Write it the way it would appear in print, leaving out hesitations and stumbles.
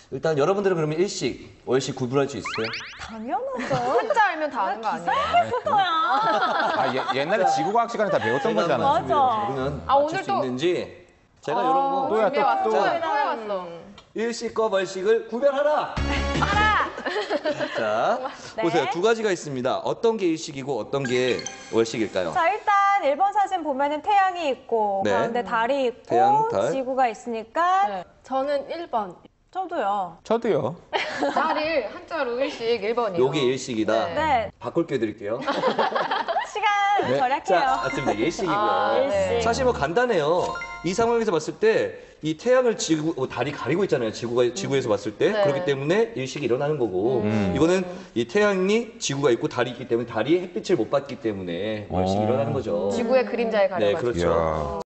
일단 여러분들은 그러면 일식, 월식 구분할 수 있어요? 당연하죠. 한자 알면 다 아는 거 아니에요? 아, 옛날에 지구과학 시간에 다 배웠던 거잖아. 맞아. 그러면 아, 맞출 오늘 수 또- 있는지 제가 이런 거 또야, 준비해 왔어. 또. 또 해왔어. 일식과 월식을 구별하라. 자, 네. 보세요. 두 가지가 있습니다. 어떤 게 일식이고 어떤 게 월식일까요? 자, 일단 1번 사진 보면은 태양이 있고 네. 가운데 달이 있고 태양, 달. 지구가 있으니까 네. 저는 1번. 저도요. 저도요. 달을 한자로 일식 1번이요. 요게 일식이다. 네. 네. 바꿀게 해드릴게요. 시간 네. 절약해요. 자, 맞습니다. 일식이고요. 아, 네. 사실 뭐 간단해요. 이 상황에서 봤을 때 이 태양을 달이 가리고 있잖아요. 지구에서 봤을 때. 네. 그렇기 때문에 일식이 일어나는 거고 이거는 이 태양이 지구가 있고 달이 있기 때문에 달이 햇빛을 못 받기 때문에 월식이 일어나는 거죠. 지구의 그림자에 가려가지고. 네, 그렇죠. 이야.